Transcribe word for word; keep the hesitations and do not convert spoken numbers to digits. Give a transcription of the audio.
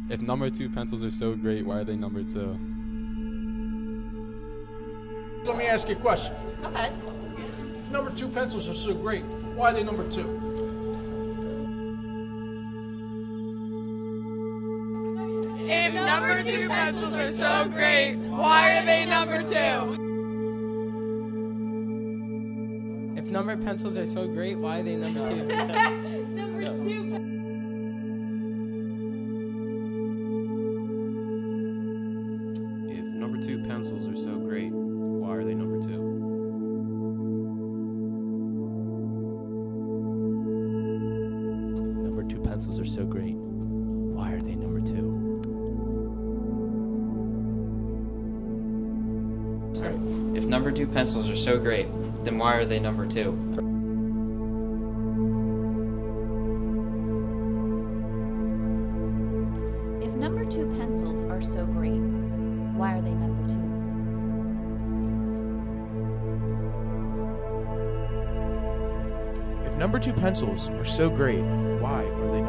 If number two pencils are so great, why are they number two? Let me ask you a question. Go ahead. Number two pencils are so great. Why are they number two? If number two pencils are so great, why are they number two? If number pencils are so great, why are they number two? Number two. If number two pencils are so great, why are they number two? Number two pencils are so great. Why are they number two? If number two pencils are so great, then why are they number two? If number two pencils are so great, why are they number two? If number two pencils are so great, why are they number two?